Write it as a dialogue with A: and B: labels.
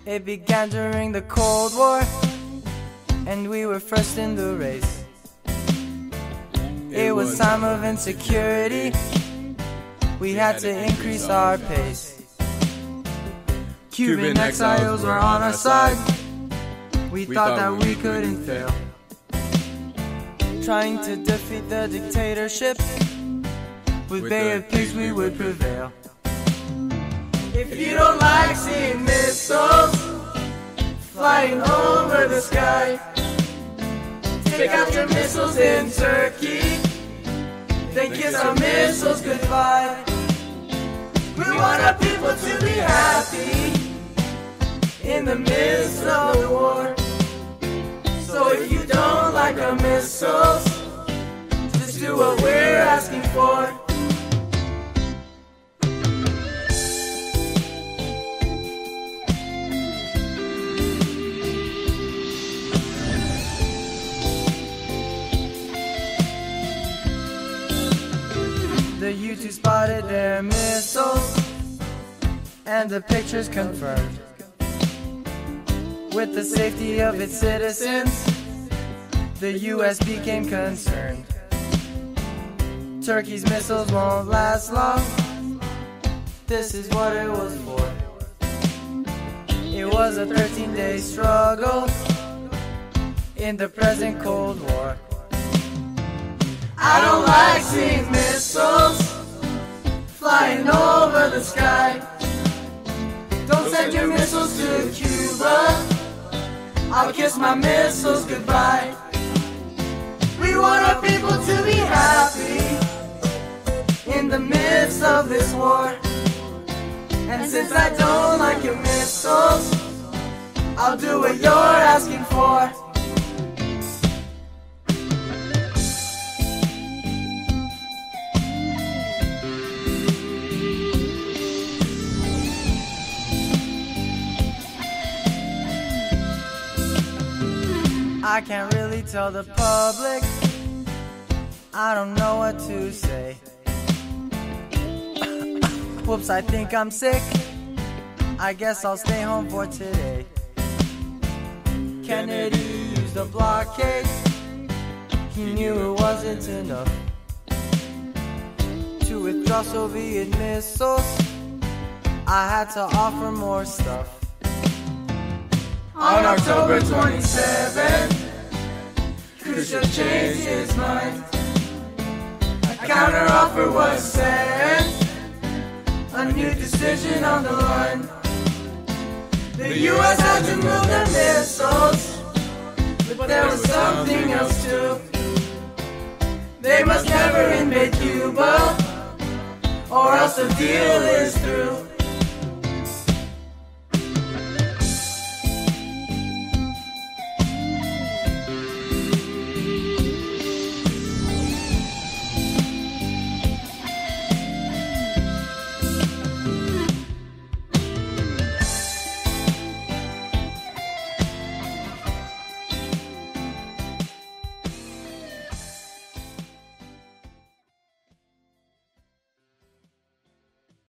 A: It began during the Cold War, and we were first in the race. It was time of insecurity. We had to increase our pace. Cuban exiles were on our side. We thought that we couldn't fail, trying to defeat the dictatorship. With Bay of Pigs we would prevail. If you don't like seeing missiles flying over the sky, take out your missiles in Turkey, then kiss our missiles goodbye. We want our people to be happy in the midst of the war. So if you don't like our missiles, just do what we're asking for. The U-2 spotted their missiles, and the pictures confirmed. With the safety of its citizens, the US became concerned. Turkey's missiles won't last long. This is what it was for. It was a 13-day struggle in the present Cold War. I don't like seeing missiles flying over the sky. Don't send your missiles to Cuba. I'll kiss my missiles goodbye. We want our people to be happy in the midst of this war. And since I don't like your missiles, I'll do what you're asking for. I can't really tell the public, I don't know what to say. Whoops, I think I'm sick, I guess I'll stay home for today. Kennedy used a blockade, he knew it wasn't enough to withdraw Soviet missiles. I had to offer more stuff. On October 27th, Khrushchev changed his mind. A counteroffer was sent, a new decision on the line. The US had to move their missiles, but there was something else too. They must never invade Cuba, or else the deal is through.